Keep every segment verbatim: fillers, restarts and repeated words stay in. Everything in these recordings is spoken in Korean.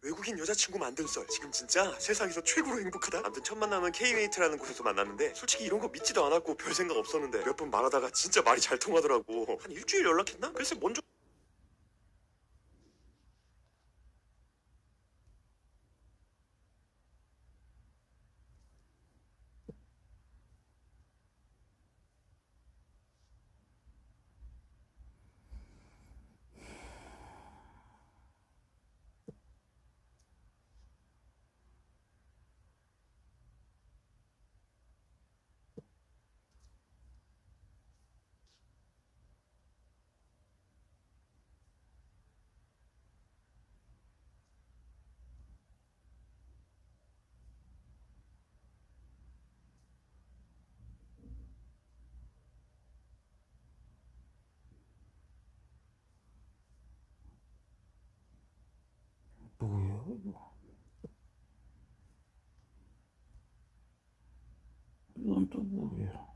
외국인 여자친구 만든 썰. 지금 진짜 세상에서 최고로 행복하다. 아무튼 첫 만남은 K-웨이트라는 곳에서 만났는데 솔직히 이런 거 믿지도 않았고 별 생각 없었는데 몇 번 말하다가 진짜 말이 잘 통하더라고. 한 일주일 연락했나? 글쎄 먼저 뭐야 이거? 이건 또 뭐야?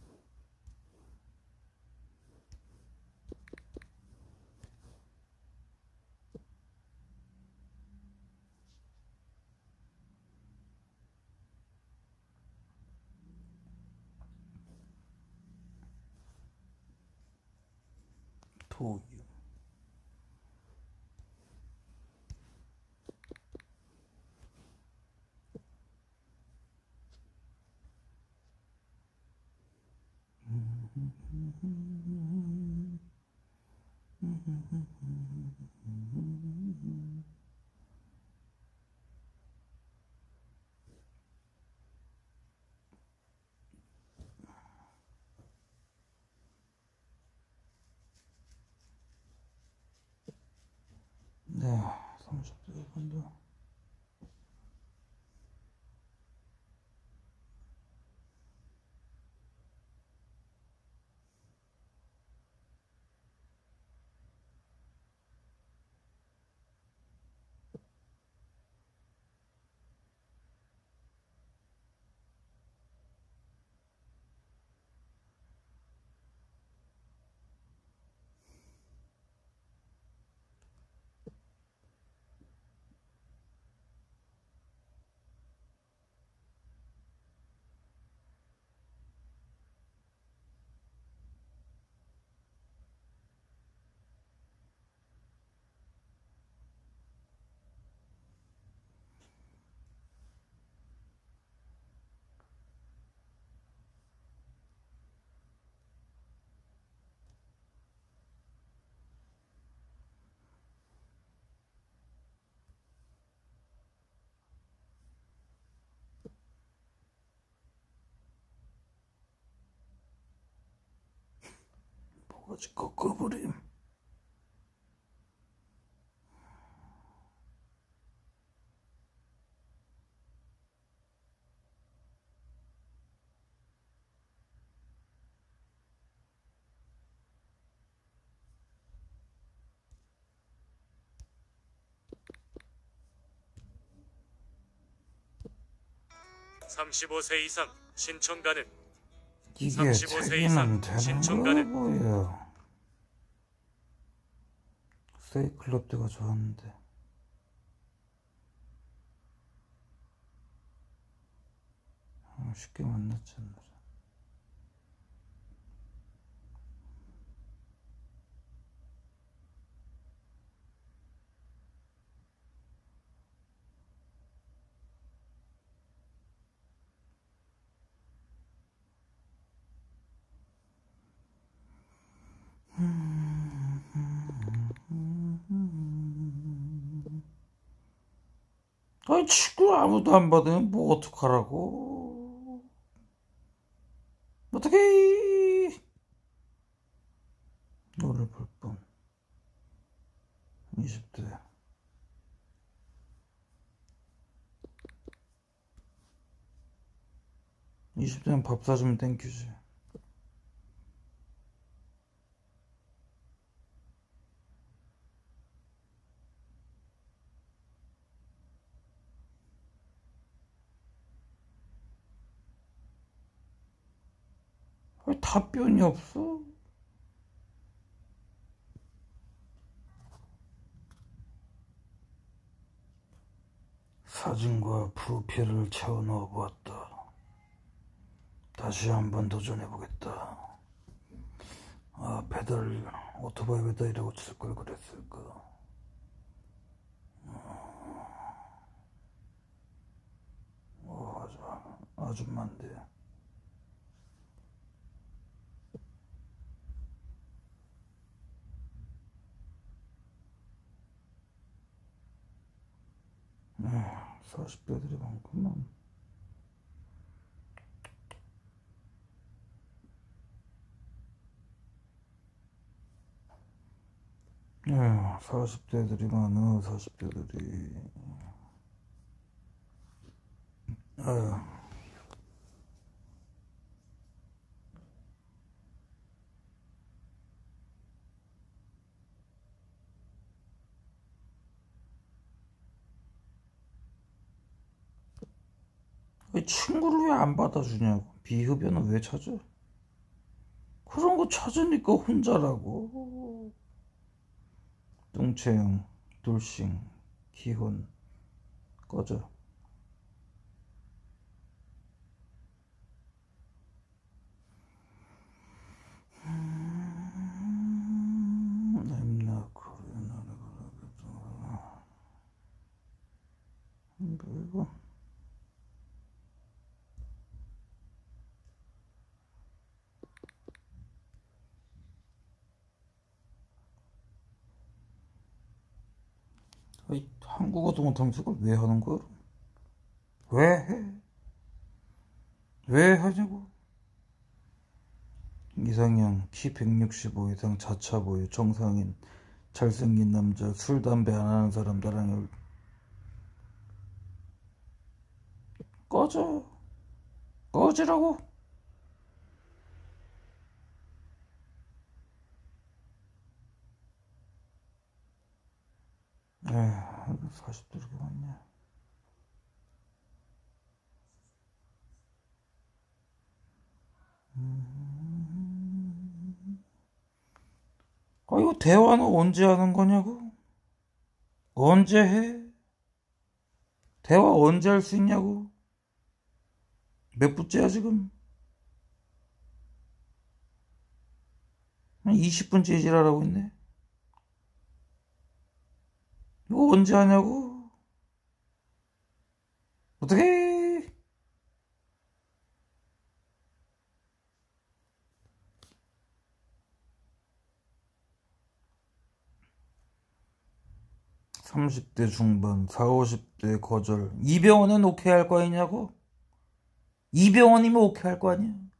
도유. 네, 삼십 대 근데 뭐가지 꺾어버림. 삼십오 세 이상 신청 가능. 이게 삼십오 세 책임은 이상 되는 신청 거야 가능. 뭐야? 세이클럽 때가 좋았는데. 아, 쉽게 만났잖아. 아니 친구 아무도 안 받으면 뭐 어떡하라고. 어떡해. 너를 볼 뻔. 이십 대 이십 대는 밥 사주면 땡큐지. 왜 답변이 없어? 사진과 프로필을 채워 넣어보았다. 다시 한번 도전해보겠다. 아, 페달, 오토바이 페달이라고 칠 걸 그랬을까. 어, 아주, 아줌마인데. 사십 대들이 많구만. 네, 사십 대들이 많아, 사십 대들이. 아유. 친구를 왜 안 받아주냐고. 비흡연은 왜 찾아? 그런 거 찾으니까 혼자라고. 뚱채형, 돌싱, 기혼, 꺼져. 그리고 아이, 한국어도 못하면서 그걸 왜 하는 거야? 왜 해? 왜 하냐고? 이상형, 키 백육십오 이상, 자차 보유, 정상인, 잘생긴 남자, 술, 담배 안 하는 사람, 나랑 꺼져. 꺼지라고. 에휴, 사십 대 이렇게 많냐. 음... 아, 이거 대화는 언제 하는 거냐고? 언제 해? 대화 언제 할 수 있냐고? 몇 분째야 지금? 한 이십 분째 지랄하고 있네. 이거 언제 하냐고? 어떡해? 삼십 대 중반, 사십, 오십 대 거절. 이 병원은 오케이 할 거 아니냐고? 이 병원이면 오케이 할 거 아니야?